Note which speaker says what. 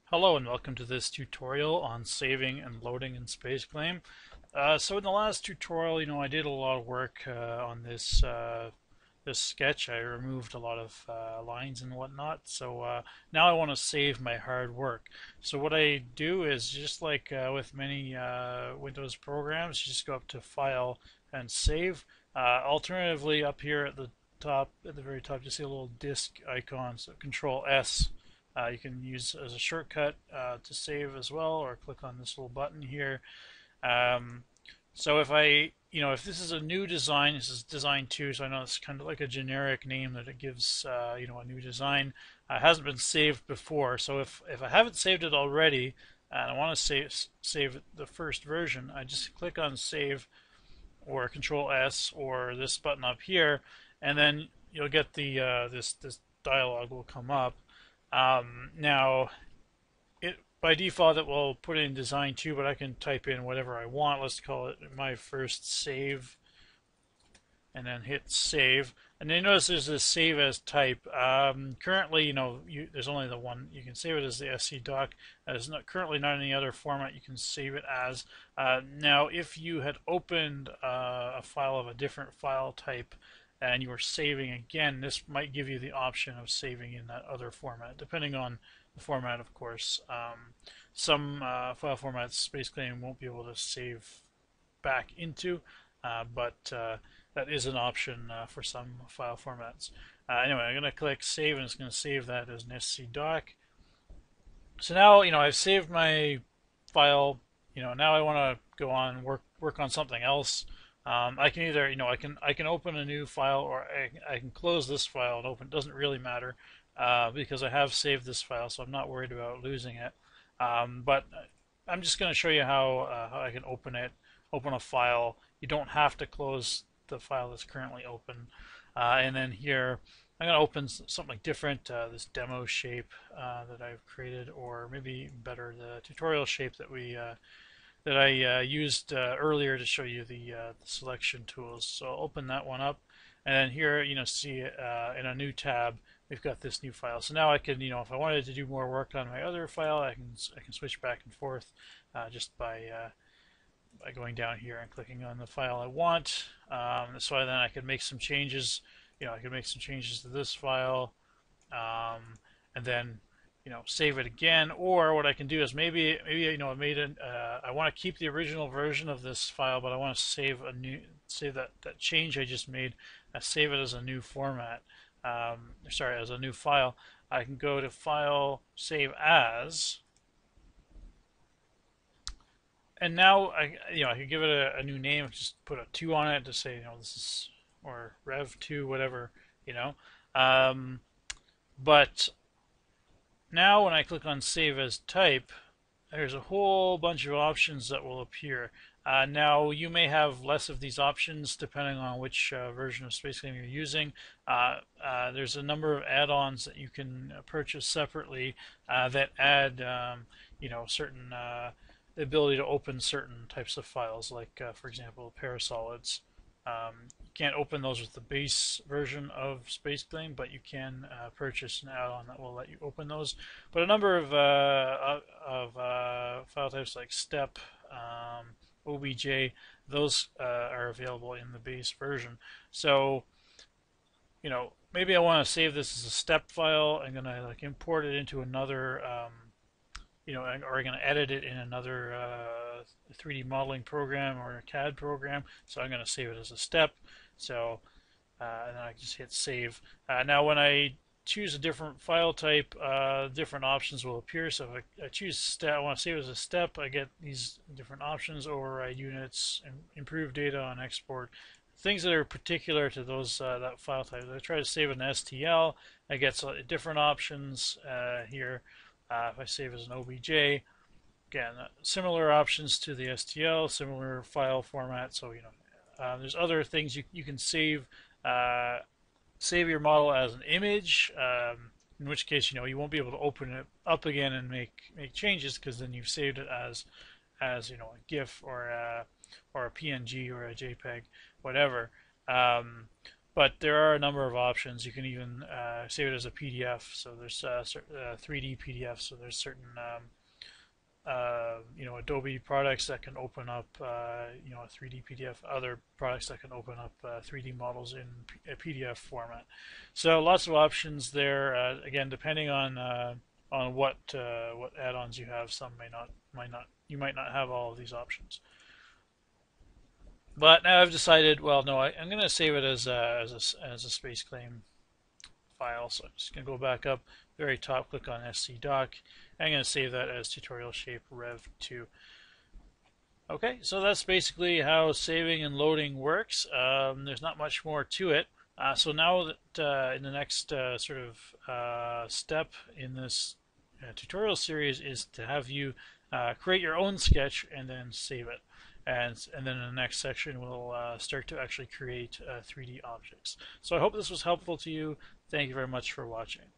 Speaker 1: Hello and welcome to this tutorial on saving and loading in SpaceClaim. So in the last tutorial, I did a lot of work on this sketch. I removed a lot of lines and whatnot. So now I want to save my hard work. So what I do is just like with many Windows programs, you just go up to File and Save. Alternatively, up here at the top, at the very top, you see a little disk icon. So Control S. You can use as a shortcut to save as well, or click on this little button here. Um, so if this is a new design, this is design 2, so I know it's kind of like a generic name that it gives, a new design. It hasn't been saved before, so if I haven't saved it already, and I want to save the first version, I just click on Save, or Control S, or this button up here, and then you'll get the this dialog will come up. Now, by default it will put it in design 2, but I can type in whatever I want. Let's call it my first save, and then hit save. And then notice there's this save as type. Currently, there's only the one. You can save it as the SC doc. There's currently not any other format you can save it as. Now, if you had opened a file of a different file type, and you are saving again, this might give you the option of saving in that other format, depending on the format, of course. Some file formats SpaceClaim won't be able to save back into, but that is an option for some file formats. Anyway, I'm going to click Save, and it's going to save that as an SC doc. So now, I've saved my file. Now I want to go on and work on something else. I can either, I can open a new file, or I can close this file and open. It doesn't really matter because I have saved this file, so I'm not worried about losing it. But I'm just going to show you how I can open a file. You don't have to close the file that's currently open. And then here, I'm going to open something different, this demo shape that I've created, or maybe better, the tutorial shape that I used earlier to show you the selection tools. So I'll open that one up, and then here, see in a new tab, we've got this new file. So now I can, if I wanted to do more work on my other file, I can switch back and forth just by going down here and clicking on the file I want. So then I can make some changes. I can make some changes to this file, and then save it again. Or what I can do is maybe I made I want to keep the original version of this file, but I want to save that change I just made. Save it as a new format. Sorry, as a new file. I can go to File, Save As, and now I can give it a new name. Just put a 2 on it to say this is, or Rev2, whatever. But now when I click on Save as Type, there's a whole bunch of options that will appear. Now you may have less of these options depending on which version of SpaceClaim you're using. There's a number of add-ons that you can purchase separately that add certain the ability to open certain types of files, like for example parasolids. You can't open those with the base version of SpaceClaim, but you can purchase an add-on that will let you open those. But a number of file types like STEP, OBJ, those are available in the base version. So, maybe I want to save this as a STEP file. I'm going to import it into another, or I'm going to edit it in another 3D modeling program or a CAD program. So I'm going to save it as a STEP. So and then I just hit save. Now when I choose a different file type, different options will appear. So if I choose STEP, I want to save it as a STEP, I get these different options: override units, improve data on export, things that are particular to those that file type. If I try to save an STL, I get different options here. If I save as an OBJ, again, similar options to the STL, similar file format. So there's other things you can save. Save your model as an image, in which case you won't be able to open it up again and make changes, because then you've saved it as a GIF or a PNG or a JPEG, whatever. but there are a number of options. You can even save it as a PDF. So there's 3D PDF. So there's certain Adobe products that can open up a 3D PDF. Other products that can open up 3D models in a PDF format. So lots of options there. Again, depending on what add-ons you have, some might not. You might not have all of these options. But now I've decided, well, no, I'm going to save it as a SpaceClaim file. So I'm just going to go back up, very top, click on SC Doc. I'm going to save that as tutorial shape rev 2. Okay, so that's basically how saving and loading works. There's not much more to it. So now that in the next step in this tutorial series is to have you create your own sketch and then save it. And then in the next section we'll start to actually create 3D objects. So I hope this was helpful to you. Thank you very much for watching.